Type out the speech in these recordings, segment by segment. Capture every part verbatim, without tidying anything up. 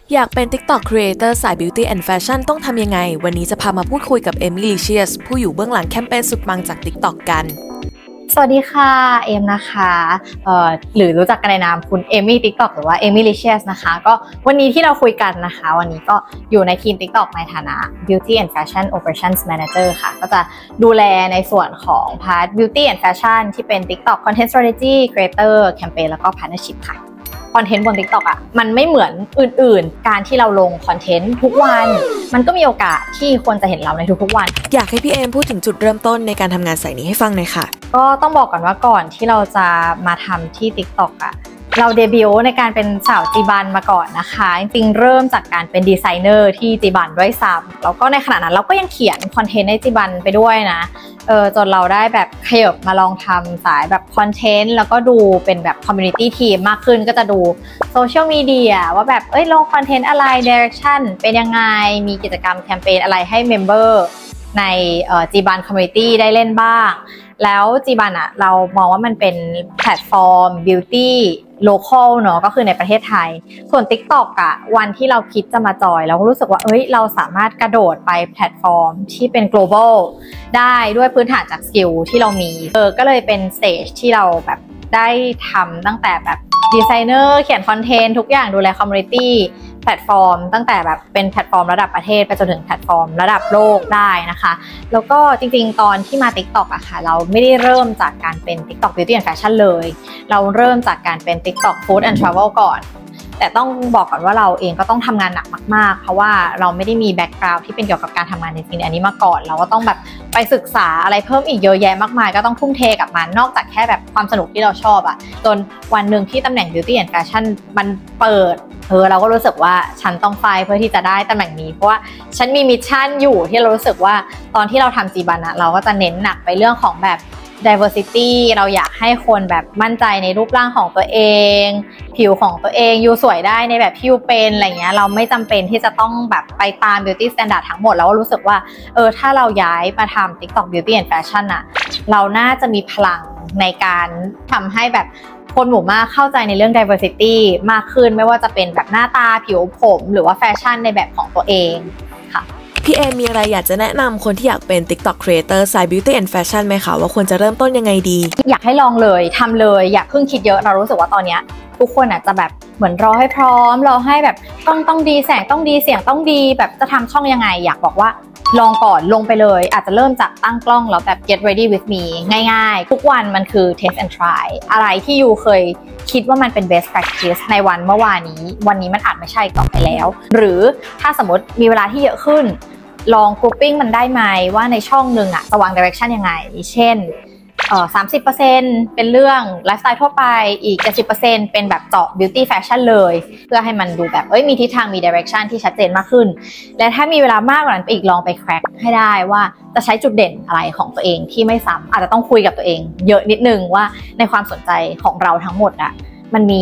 อยากเป็น TikTok Creator สาย Beauty and Fashion ต้องทำยังไงวันนี้จะพามาพูดคุยกับ Emmylicious ผู้อยู่เบื้องหลังแคมเปญสุดปังจาก TikTok กันสวัสดีค่ะเอมนะคะเอ่อหรือรู้จักกันในนามคุณเอมี่ TikTok หรือว่า Emmylicious นะคะก็วันนี้ที่เราคุยกันนะคะวันนี้ก็อยู่ในทีม TikTok ในฐานะ Beauty and Fashion Operations Manager ค่ะก็จะดูแลในส่วนของพาร์ท Beauty and Fashion ที่เป็น TikTok Content Strategy Creator Campaign แล้วก็ Partnership ค่ะคอนเทนต์บน TikTok อ่ะมันไม่เหมือนอื่นๆการที่เราลงคอนเทนต์ทุกวันมันก็มีโอกาสที่คนจะเห็นเราในทุกๆวันอยากให้พี่เอมพูดถึงจุดเริ่มต้นในการทำงานสายนี้ให้ฟังหน่อยค่ะก็ต้องบอกก่อนว่าก่อนที่เราจะมาทำที่ TikTok อ่ะเราเดบิวต์ในการเป็นสาวจีบันมาก่อนนะคะจริงๆเริ่มจากการเป็นดีไซเนอร์ที่จีบันด้วยซ้ำแล้วก็ในขณะนั้นเราก็ยังเขียนคอนเทนต์ในจีบันไปด้วยนะเออจนเราได้แบบขยับมาลองทำสายแบบคอนเทนต์แล้วก็ดูเป็นแบบคอมมูนิตี้ทีมมากขึ้นก็จะดูโซเชียลมีเดียว่าแบบเอ้ยลงคอนเทนต์อะไรเดเรคชั่นเป็นยังไงมีกิจกรรมแคมเปญอะไรให้เมมเบอร์ในจีบันคอมมูนิตี้ได้เล่นบ้างแล้วจีบันอะเรามองว่ามันเป็นแพลตฟอร์มบิวตี้โลคอลเนาะก็คือในประเทศไทยส่วน TikTok อะวันที่เราคิดจะมาจอยเราก็รู้สึกว่าเอ้ยเราสามารถกระโดดไปแพลตฟอร์มที่เป็น global ได้ด้วยพื้นฐานจากสกิลที่เรามีเออก็เลยเป็นสเตจที่เราแบบได้ทำตั้งแต่แบบดีไซเนอร์เขียนคอนเทนต์ทุกอย่างดูแลคอมมูนิตี้แพลตฟอร์มตั้งแต่แบบเป็นแพลตฟอร์มระดับประเทศไปจนถึงแพลตฟอร์มระดับโลกได้นะคะแล้วก็จริงๆตอนที่มา TikTok อะค่ะเราไม่ได้เริ่มจากการเป็น TikTok Beauty and Fashion เลยเราเริ่มจากการเป็น TikTok Food and Travel ก่อนแต่ต้องบอกก่อนว่าเราเองก็ต้องทำงานหนักมากๆเพราะว่าเราไม่ได้มีแบ็กกราวด์ที่เป็นเกี่ยวกับการทำงานในสิ่งอันนี้มาก่อนเราก็ต้องแบบไปศึกษาอะไรเพิ่มอีกเยอะแยะมากมายก็ต้องทุ่มเทกับมันนอกจากแค่แบบความสนุกที่เราชอบอะจนวันหนึ่งที่ตำแหน่ง Beauty and Fashion มันเปิดเออเราก็รู้สึกว่าฉันต้องไฟเพื่อที่จะได้ตำแหน่งนี้เพราะว่าฉันมีมิชชั่นอยู่ที่เรารู้สึกว่าตอนที่เราทำจีบันอะเราก็จะเน้นหนักไปเรื่องของแบบ diversity เราอยากให้คนแบบมั่นใจในรูปร่างของตัวเองผิวของตัวเองอยู่สวยได้ในแบบที่อยู่เป็นอะไรเงี้ยเราไม่จำเป็นที่จะต้องแบบไปตาม beauty standard ทั้งหมดแล้วก็รู้สึกว่าเออถ้าเราย้ายมาทำ TikTok Beauty and Fashion อะเราน่าจะมีพลังในการทำให้แบบคนหมู่มากเข้าใจในเรื่อง diversity มากขึ้นไม่ว่าจะเป็นแบบหน้าตาผิวผมหรือว่าแฟชั่นในแบบของตัวเองค่ะพี่เอมีอะไรอยากจะแนะนำคนที่อยากเป็น TikTok Creator สาย Beauty and Fashion ไหมคะว่าควรจะเริ่มต้นยังไงดีอยากให้ลองเลยทำเลยอยากเพิ่งคิดเยอะเรารู้สึกว่าตอนนี้ทุกคนอาจจะแบบเหมือนรอให้พร้อมรอให้แบบต้องต้องดีแสงต้องดีเสียงต้องดีแบบจะทำช่องยังไงอยากบอกว่าลองก่อนลงไปเลยอาจจะเริ่มจากตั้งกล้องแล้วแบบ get ready with me ง่ายๆทุกวันมันคือ test and try อะไรที่ยูเคยคิดว่ามันเป็น best practice ในวันเมื่อวานนี้วันนี้มันอาจไม่ใช่ต่อไปแล้วหรือถ้าสมมติมีเวลาที่เยอะขึ้นลอง grouping มันได้ไหมว่าในช่องหนึ่งอะจะวาง direction ยังไงเช่นเอ่อ สามสิบเปอร์เซ็นต์ เป็นเรื่องไลฟ์สไตล์ทั่วไปอีก เจ็ดสิบเปอร์เซ็นต์ เป็นแบบเจาะ beauty fashion เลยเพื่อให้มันดูแบบเอ้ยมีทิศทางมี direction ที่ชัดเจนมากขึ้นและถ้ามีเวลามากกว่านั้นไปอีกลองไป crack ให้ได้ว่าจะใช้จุดเด่นอะไรของตัวเองที่ไม่ซ้ำอาจจะต้องคุยกับตัวเองเยอะนิดนึงว่าในความสนใจของเราทั้งหมดอะมันมี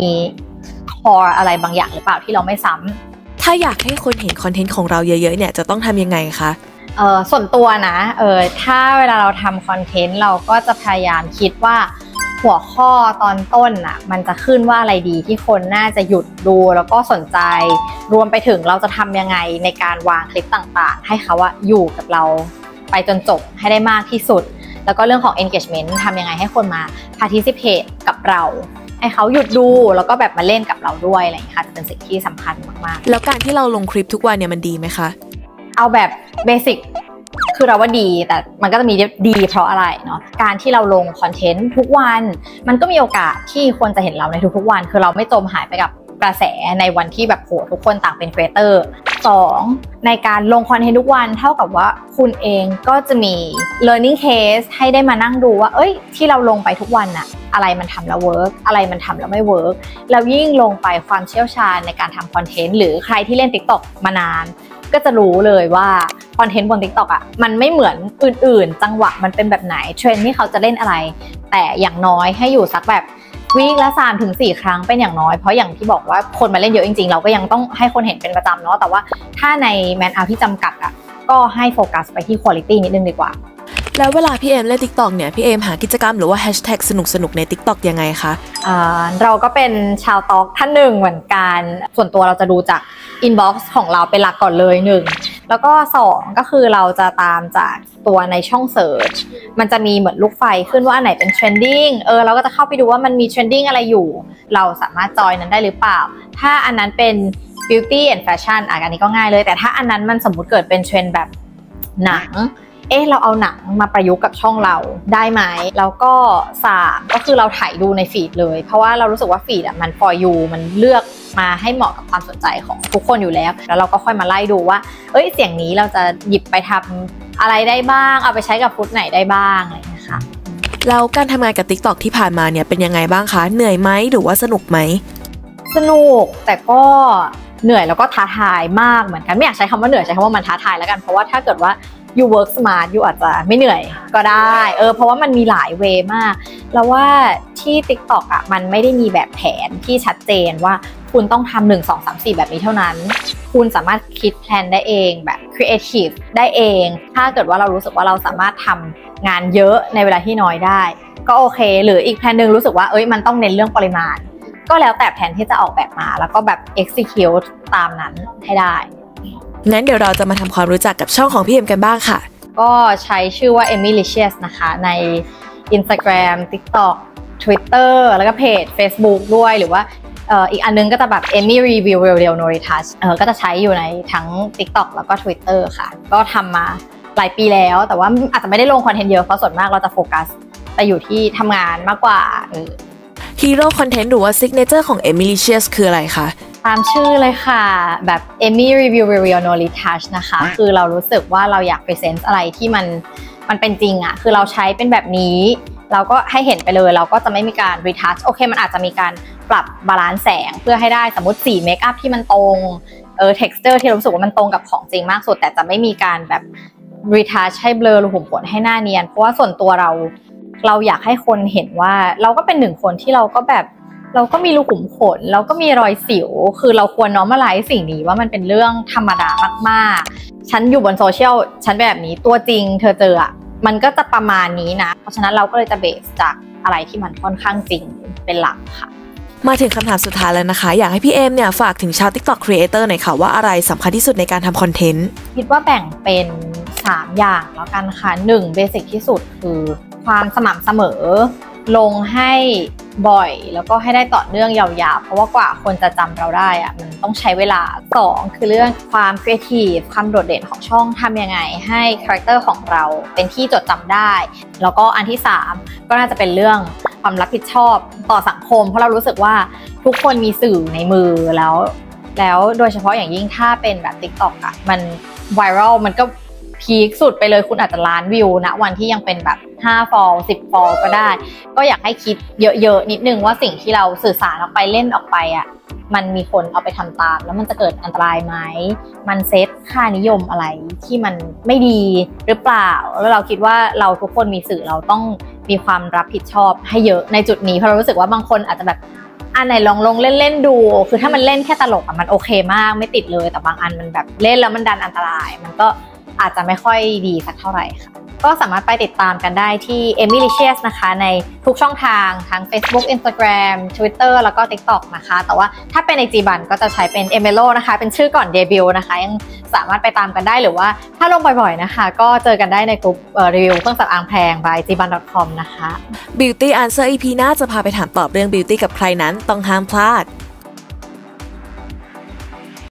core อะไรบางอย่างหรือเปล่าที่เราไม่ซ้ำถ้าอยากให้คนเห็นคอนเทนต์ของเราเยอะๆเนี่ยจะต้องทำยังไงคะเออส่วนตัวนะเออถ้าเวลาเราทำคอนเทนต์เราก็จะพยายามคิดว่าหัวข้อตอนต้นอ่ะมันจะขึ้นว่าอะไรดีที่คนน่าจะหยุดดูแล้วก็สนใจรวมไปถึงเราจะทำยังไงในการวางคลิปต่างๆให้เขาว่าอยู่กับเราไปจนจบให้ได้มากที่สุดแล้วก็เรื่องของ engagement ทำยังไงให้คนมา participate กับเราให้เขาหยุดดูแล้วก็แบบมาเล่นกับเราด้วยอะไรอย่างนี้ค่ะจะเป็นสิ่งที่สำคัญมากๆแล้วการที่เราลงคลิปทุกวันเนี่ยมันดีไหมคะเอาแบบเบสิกคือเราว่าดีแต่มันก็จะมีดีเพราะอะไรเนาะการที่เราลงคอนเทนต์ทุกวันมันก็มีโอกาสที่คนจะเห็นเราในทุกๆวันคือเราไม่จมหายไปกับกระแสในวันที่แบบโหทุกคนต่างเป็นครีเอเตอร์สองในการลงคอนเทนต์ทุกวันเท่ากับว่าคุณเองก็จะมี learning case ให้ได้มานั่งดูว่าเอ้ยที่เราลงไปทุกวันอะอะไรมันทำแล้วเวิร์กอะไรมันทำแล้วไม่เวิร์กแล้วยิ่งลงไปความเชี่ยวชาญในการทำคอนเทนต์หรือใครที่เล่น TikTok มานานก็จะรู้เลยว่าคอนเทนต์บน TikTok อ่ะมันไม่เหมือนอื่นๆจังหวะมันเป็นแบบไหนเทรนด์ที่เขาจะเล่นอะไรแต่อย่างน้อยให้อยู่สักแบบวีคละ สามถึงสี่ ครั้งเป็นอย่างน้อยเพราะอย่างที่บอกว่าคนมาเล่นเยอะจริงๆเราก็ยังต้องให้คนเห็นเป็นประจำเนาะแต่ว่าถ้าในแมนเอาที่จำกัดอ่ะก็ให้โฟกัสไปที่คุณภาพนิดนึงดีกว่าแล้วเวลาพี่เอมเล่น TikTok เนี่ยพี่เอมหากิจกรรมหรือว่าแฮชแท็กสนุกๆใน TikTok ยังไงคะเราก็เป็นชาวต็อกท่านหนึ่งเหมือนกันส่วนตัวเราจะดูจาก inbox ของเราเป็นหลักก่อนเลยหนึ่งแล้วก็สองก็คือเราจะตามจากตัวในช่อง search มันจะมีเหมือนลูกไฟขึ้นว่าอันไหนเป็น trending เออเราก็จะเข้าไปดูว่ามันมี trending อะไรอยู่เราสามารถจอยนั้นได้หรือเปล่าถ้าอันนั้นเป็น beauty and fashion อ่ะอันนี้ก็ง่ายเลยแต่ถ้าอันนั้นมันสมมุติเกิดเป็นเทรนด์แบบหนังเอ๊ะเราเอาหนังมาประยุกต์กับช่องเราได้ไหมแล้วก็สามก็คือเราถ่ายดูในฟีดเลยเพราะว่าเรารู้สึกว่าฟีดอ่ะมัน for you มันเลือกมาให้เหมาะกับความสนใจของทุกคนอยู่แล้วแล้วเราก็ค่อยมาไล่ดูว่าเอ้ยเสียงนี้เราจะหยิบไปทำอะไรได้บ้างเอาไปใช้กับฟุตไหนได้บ้างอะไรนะคะแล้วการทำงานกับ TikTok ที่ผ่านมาเนี่ยเป็นยังไงบ้างคะเหนื่อยไหมหรือว่าสนุกไหมสนุกแต่ก็เหนื่อยแล้วก็ท้าทายมากเหมือนกันไม่อยากใช้คำว่าเหนื่อยใช้คำว่ามันท้าทายแล้วกันเพราะว่าถ้าเกิดว่าyou work smart you อาจจะไม่เหนื่อยก็ได้เออเพราะว่ามันมีหลายเวย์มากแล้วว่าที่ TikTok อ่ะมันไม่ได้มีแบบแผนที่ชัดเจนว่าคุณต้องทำหนึ่ง สอง สาม สี่แบบนี้เท่านั้นคุณสามารถคิดแพลนได้เองแบบ creative ได้เองถ้าเกิดว่าเรารู้สึกว่าเราสามารถทำงานเยอะในเวลาที่น้อยได้ก็โอเคหรืออีกแพลนนึงรู้สึกว่าเอ้ยมันต้องเน้นเรื่องปริมาณก็แล้วแต่แผนที่จะออกแบบมาแล้วก็แบบ execute ตามนั้นให้ได้งั้นเดี๋ยวเราจะมาทำความรู้จักกับช่องของพี่เอ็มกันบ้างค่ะก็ใช้ชื่อว่า Emilicious นะคะใน Instagram TikTok Twitter แล้วก็เพจ Facebook ด้วยหรือว่าเอ่ออีกอันนึงก็จะแบบ Emmy Review Real Real No Retouch เออก็จะใช้อยู่ในทั้ง TikTok แล้วก็ Twitter ค่ะก็ทำมาหลายปีแล้วแต่ว่าอาจจะไม่ได้ลงคอนเทนต์เยอะเพราะส่วนมากเราจะโฟกัสไปอยู่ที่ทำงานมากกว่าเออ Hero Content หรือว่า Signature ของ Emilicious คืออะไรคะตามชื่อเลยค่ะแบบ Emmy Review Real No Retouch นะคะคือเรารู้สึกว่าเราอยาก present อะไรที่มันมันเป็นจริงอะคือเราใช้เป็นแบบนี้เราก็ให้เห็นไปเลยเราก็จะไม่มีการ retouch โอเคมันอาจจะมีการปรับบาลานซ์แสงเพื่อให้ได้สมมติสีเมคอัพที่มันตรงเออ texture ที่เรารู้สึกว่ามันตรงกับของจริงมากสุดแต่จะไม่มีการแบบ retouch ให้เบลอรูขุมขนให้หน้าเนียนเพราะว่าส่วนตัวเราเราอยากให้คนเห็นว่าเราก็เป็นหนึ่งคนที่เราก็แบบเราก็มีรูขุมขนเราก็มีรอยสิวคือเราควรnormalizeสิ่งนี้ว่ามันเป็นเรื่องธรรมดามากๆฉันอยู่บนโซเชียลฉันแบบนี้ตัวจริงเธอเจออะมันก็จะประมาณนี้นะเพราะฉะนั้นเราก็เลยจะเบสจากอะไรที่มันค่อนข้างจริงเป็นหลักค่ะมาถึงคำถามสุดท้ายแล้วนะคะอยากให้พี่เอมเนี่ยฝากถึงชาว TikTok Creator หน่อยค่ะว่าอะไรสำคัญที่สุดในการทำคอนเทนต์คิดว่าแบ่งเป็นสามอย่างแล้วกันค่ะหนึ่งเบสิกที่สุดคือความสม่ำเสมอลงให้บ่อยแล้วก็ให้ได้ต่อเนื่องยาวๆเพราะว่ากว่าคนจะจำเราได้อะมันต้องใช้เวลาสองคือเรื่องความครีเอทีฟความโดดเด่นของช่องทำยังไงให้คาแรคเตอร์ของเราเป็นที่จดจำได้แล้วก็อันที่สามก็น่าจะเป็นเรื่องความรับผิดชอบต่อสังคมเพราะเรารู้สึกว่าทุกคนมีสื่อในมือแล้วแล้วโดยเฉพาะอย่างยิ่งถ้าเป็นแบบ TikTok อ่ะมันไวรัลมันก็พีคสุดไปเลยคุณอาจจะล้านวิวณวันที่ยังเป็นแบบห้าฟอลสิบฟอลก็ได้ก็อยากให้คิดเยอะๆนิดนึงว่าสิ่งที่เราสื่อสารออกไปเล่นออกไปอ่ะมันมีคนเอาไปทำตามแล้วมันจะเกิดอันตรายไหมมันเซตค่านิยมอะไรที่มันไม่ดีหรือเปล่าแล้วเราคิดว่าเราทุกคนมีสื่อเราต้องมีความรับผิดชอบให้เยอะในจุดนี้เพราะเรารู้สึกว่าบางคนอาจจะแบบอันไหนลองลงเล่นๆดูคือถ้ามันเล่นแค่ตลกอ่ะมันโอเคมากไม่ติดเลยแต่บางอันมันแบบเล่นแล้วมันดันอันตรายมันก็อาจจะไม่ค่อยดีสักเท่าไหร่ค่ะก็สามารถไปติดตามกันได้ที่ Emilicious นะคะในทุกช่องทางทั้ง Facebook Instagram Twitter แล้วก็ TikTok นะคะแต่ว่าถ้าเป็นใน Gban ก็จะใช้เป็น Emelo นะคะเป็นชื่อก่อนเดบิวต์นะคะยังสามารถไปตามกันได้หรือว่าถ้าลงบ่อยๆนะคะก็เจอกันได้ในกลุ่มรีวิวเครื่องสำอางแพง by จี บัน ดอท คอม นะคะ Beauty Answer อี พี หน้าจะพาไปถามตอบเรื่อง Beauty กับใครนั้นต้องห้ามพลาด